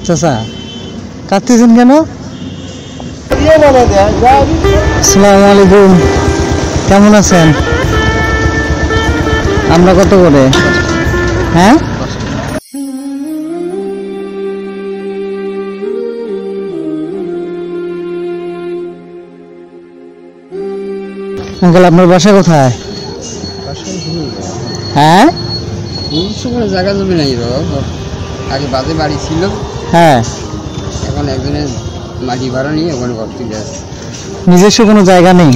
চাচা কাঁদতেছেন কেন? আসসালামু আলাইকুম, কেমন আছেন? আমরা কত করে? হ্যাঁ আঙ্কেল, আপনার বাসা কোথায়? হ্যাঁ জায়গা জমি নাই, আগে বাজে বাড়ি ছিল, হ্যাঁ এখন একজনের মাটি ভাড়া নিয়ে ওখানে ঘর তুলে আসছে। নিজস্ব কোনো জায়গা নেই?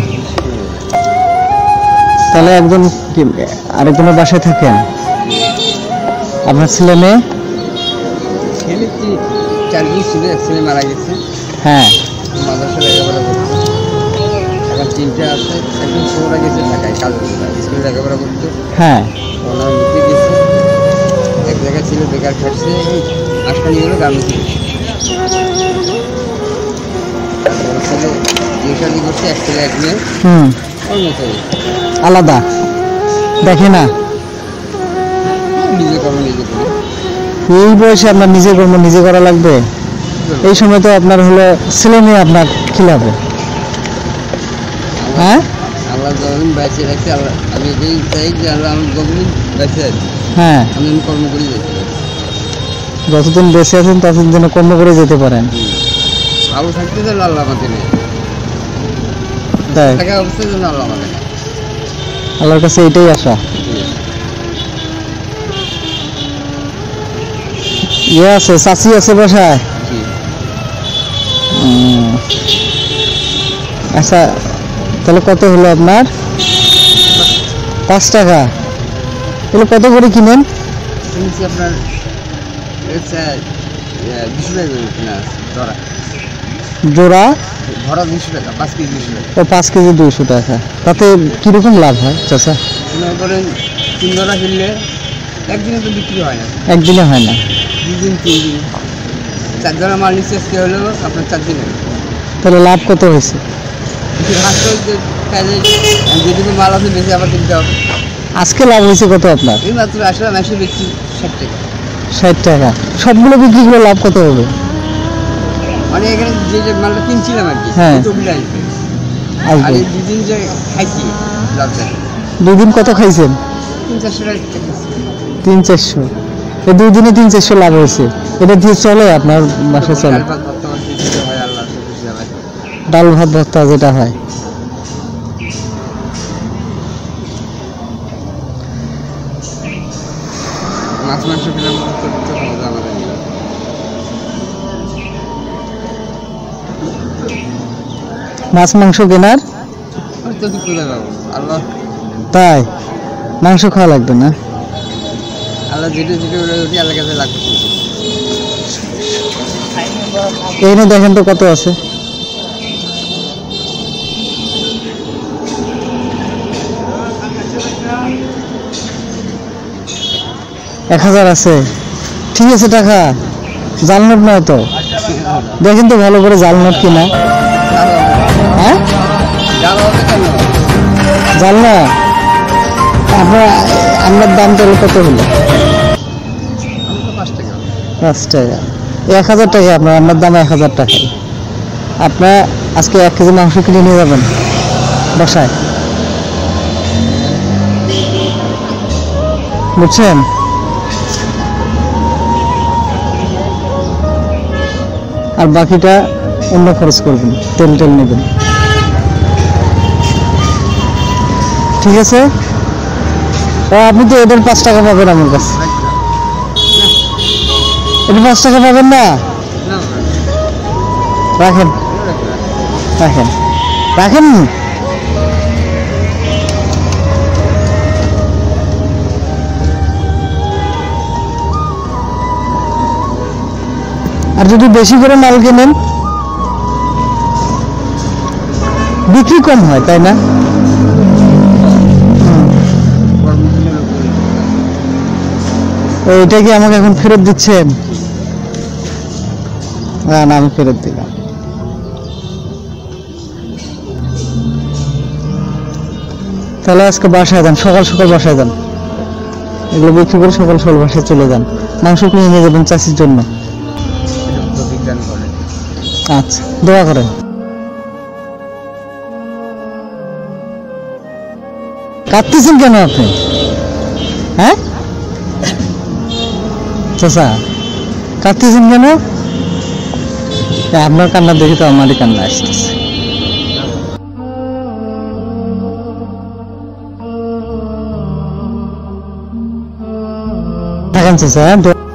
তাহলে একজন আরেকজনের বাসায় থাকেন? আপনার ছেলে মেয়ে? ছেলে 4 ছিল, এক ছেলে মারা গেছে। হ্যাঁ মাদ্রাসা লেখাপড়া করতো, এখন 3টে আছে। একজন ছোটরা গেছে ঢাকায় কাজ করতে, স্কুলে লেখাপড়া করতো। হ্যাঁ ওনার মুখে গেছে, এক জায়গায় ছিল বেকার খাটছে, আসখানি হলো গার্মেন্টস ছেলে বিয়ে করছে, এক ছেলে এক মেয়ে। ওর মতো আলাদা দেখে না, নিজে কর্ম নিজে করে। এই বয়সে আপনার নিজে কর্ম নিজে করা লাগবে? এই সময় তো আপনার হলো ছেলে মেয়ে আপনার খিলাবে। হ্যাঁ আল্লাহ যতদিন বেঁচে রাখছে, আল্লাহ আমি এটাই চাই যে আল্লাহ আমার যতদিন বেঁচে আছি, হ্যাঁ আমি কর্ম করে যেতে পারি। যতদিন বেঁচে আছেন ততদিন যেন কর্ম করে যেতে পারেন। ভালো থাকতে যেন আল্লাহ আমাকে নেই, তাই টাকা অবস্থায় যেন আল্লাহ আমাকে নেই। আল্লাহর কাছে এটাই আশা। ইয়ে আছে, চাচি আছে বাসায়? আচ্ছা, তাহলে কত হলো আপনার? 5 টাকা। এগুলো কত করে কিনেন? আপনার 200 টাকা কিনা ধরা, জোড়া ধরা 200 টাকা, 5 কেজি 200 টাকা। ও 5 কেজি 200 টাকা। তাতে কিরকম লাভ হয় চাচা? মনে করেন 3 ধরা কিনলে একদিনে তো বিক্রি হয় না, একদিনে হয় না, 2 দিন 3 দিন। 4 ধরা মাল নিচ্ছে আজকে হলো আপনার 4 দিন। তাহলে লাভ কত হয়েছে? যেটুকু মাল আছে বেশি আবার কিনতে হবে। আজকে লাভ হয়েছে কত আপনার? এই মাত্র আসলে মাসে বেশি 60 টাকা। 60 টাকা। সবগুলো বিক্রি করে লাভ কত হবে? মানে এখানে যে মালটা কিনছিলাম আর কি, হ্যাঁ আর এই 2 দিন যে খাইছি লাভ চাই। 2 দিন কত খাইছেন? 300-400 টাকা। 300-400। এই 2 দিনে 300-400 লাভ হয়েছে। এটা দিয়ে চলে আপনার বাসায় চলে? ডাল ভাত ভর্তা যেটা হয়। মাছ মাংস খেলাম মাছ মাংস কেনার আল্লাহ, তাই মাংস খাওয়া লাগবে না? আল্লাহ যেটা যেটা আল্লাহ কাছে লাগবে। এইখানে দেখেন তো কত আছে। এক 1000 আছে। ঠিক আছে, টাকা জাল নোট নয় তো? দেখেন তো ভালো করে জাল নোট কিনা। হ্যাঁ জাল না আপনার দাম তাহলে কত হলো? 5 টাকা। 1000 টাকা আপনার দাম 1000 টাকা। আপনার আজকে 1 কেজি মাংস কিনে নিয়ে যাবেন বাসায়, বুঝছেন? আর বাকিটা অন্য খরচ করবেন, তেল নেবেন, ঠিক আছে? আপনি তো এদের 5 টাকা পাবেন আমার কাছে। এদের 5 টাকা পাবেন না? রাখেন রাখেন রাখেন। আর যদি বেশি করে মাল কেনেন বিক্রি কম হয়, তাই না? এইটা কি আমাকে এখন ফেরত দিচ্ছেন? না আমি ফেরত দিলাম। তাহলে আজকে বাসায় যান, সকাল সকাল বাসায় যান, এগুলো বিক্রি করে সকাল সকাল বাসায় চলে যান। মাংস কিনে নিয়ে যাবেন চাষির জন্য। জ্ঞান করে। আচ্ছা, দোয়া করেন। কাঁদতেছেন কেন আপনি? হ্যাঁ চাচা, কাঁদতেছেন কেন? আপনার কান্না দেখে তো আমারই কান্না আসতেছে। থাকেন চাচা,